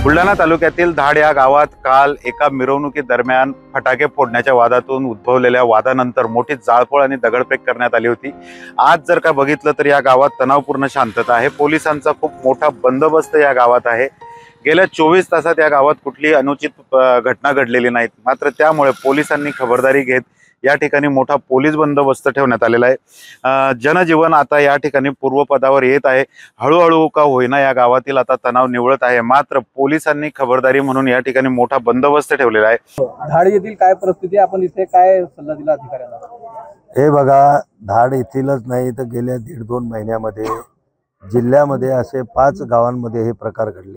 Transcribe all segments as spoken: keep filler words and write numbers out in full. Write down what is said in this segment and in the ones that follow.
बुलढाणा तालुक्यातील धाड या गावात काल एका मिरवणुकीदरम्यान फटाके फोडण्याच्या वादातून उद्भवलेल्या वादानंतर मोठी जाळपोळ आणि दगडफेक करण्यात आली होती। आज जर का बघितलं तर या गावात तणावपूर्ण शांतता आहे। पोलिसांचा खूप मोठा बंदोबस्त या गावात आहे। गेल्या चोवीस तासात या गावात कुठलीही अनुचित घटना घडलेली नाही। मात्र त्यामुळे पोलिसांनी खबरदारी घेत या ठिकाणी मोठा पोलीस बंदोबस्त ठेवण्यात आलेला आहे। जनजीवन आता या ठिकाणी पूर्वपदावर येत आहे। हळूहळू का होईना या गावातील आता तणाव निवळत आहे। मात्र पोलिसांनी खबरदारी म्हणून या ठिकाणी मोठा बंदोबस्त ठेवलेला आहे। धाड येथील काय परिस्थिती, आपण इथे काय सल्ला दिला अधिकाऱ्यांना? हे बघा, धाड येथीलच नाही तर गेल्या दीड दोन महिन्यामध्ये जिल्ह्यामध्ये असे पाच गावांमध्ये हे प्रकार घडले।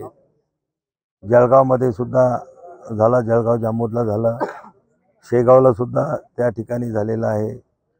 जळगावमध्ये सुद्धा झाला, जळगाव जामोदला झाला, शेगावला सुद्धा त्या ठिकाणी झालेला आहे,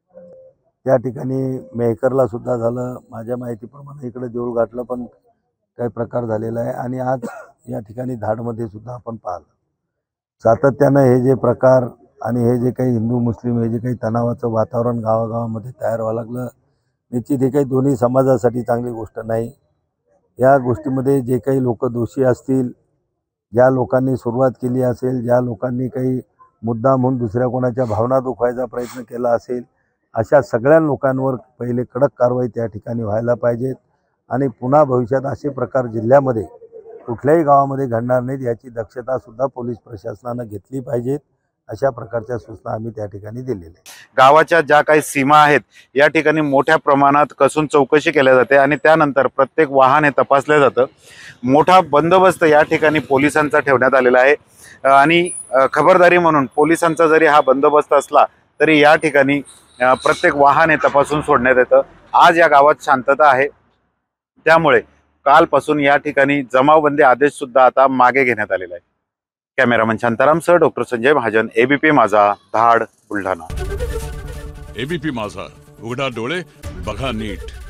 त्या ठिकाणी मेहकरला सुद्धा झालं। माझ्या माहितीप्रमाणे इकडे देऊळघाटला पण काही प्रकार झालेला आहे आणि आज या ठिकाणी धाडमध्ये सुद्धा आपण पाहिलं। सातत्यानं हे जे प्रकार आणि हे जे काही हिंदू मुस्लिम हे जे काही तणावाचं वातावरण गावागावामध्ये तयार व्हावं लागलं, निश्चित हे काही दोन्ही समाजासाठी चांगली गोष्ट नाही। या गोष्टीमध्ये जे काही लोक दोषी असतील, ज्या लोकांनी सुरुवात केली असेल, ज्या लोकांनी काही मुद्दा म्हणून दुसऱ्या कोणाच्या भावना दुखवायचा प्रयत्न केला असेल, अशा सगळ्या लोकांवर पहिले कडक कारवाई त्या ठिकाणी व्हायला पाहिजेत आणि पुन्हा भविष्यात असे प्रकार जिल्ह्यामध्ये कुठल्याही गावामध्ये घडणार नाहीत याची दक्षतासुद्धा पोलीस प्रशासनानं घेतली पाहिजेत। अशा प्रकारच्या सूचना आम्ही त्या ठिकाणी दिलेल्या आहेत। गावाच्या ज्या काही सीमा आहेत या ठिकाणी मोठ्या प्रमाणात कसून चौकशी केल्या जाते आणि त्यानंतर प्रत्येक वाहन हे तपासले जातं। मोठा बंदोबस्त या ठिकाणी पोलिसांचा ठेवण्यात आलेला आहे आणि खबरदारी म्हणून पोलिसांचा जरी हा बंदोबस्त असला तरी या ठिकाणी प्रत्येक वाहन हे तपासून सोडण्यात येतं। आज या गावात शांतता आहे, त्यामुळे कालपासून या ठिकाणी जमावबंदी आदेश सुद्धा आता मागे घेण्यात आलेला आहे। Cameraman Shantaram sir, doctor Sanjay Mahajan, ABP Majha, Dhad, Buldhana. ABP माझा, उघडा डोळे बघा नीट।